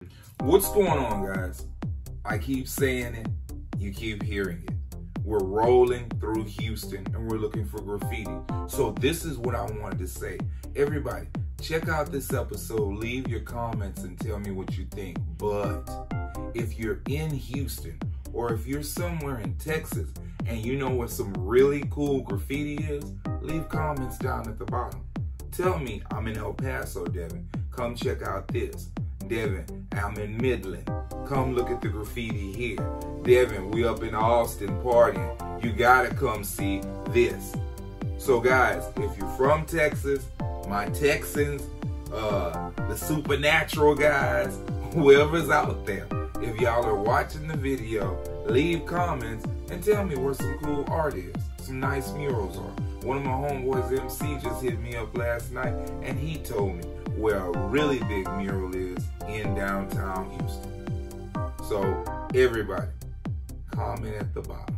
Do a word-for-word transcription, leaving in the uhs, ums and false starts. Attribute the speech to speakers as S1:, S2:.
S1: What's going on, guys? I keep saying it, you keep hearing it. We're rolling through Houston and we're looking for graffiti. So this is what I wanted to say. Everybody, check out this episode, leave your comments and tell me what you think. But if you're in Houston or if you're somewhere in Texas and you know what some really cool graffiti is, leave comments down at the bottom. Tell me I'm in El Paso, Devin. Come check out this. Devin, I'm in Midland. Come look at the graffiti here. Devin, we up in Austin partying. You gotta come see this. So guys, if you're from Texas, my Texans, uh, the supernatural guys, whoever's out there, if y'all are watching the video, leave comments and tell me where some cool art is, some nice murals are. One of my homeboys, M C, just hit me up last night and he told me where a really big mural is in downtown Houston. So everybody, comment at the bottom.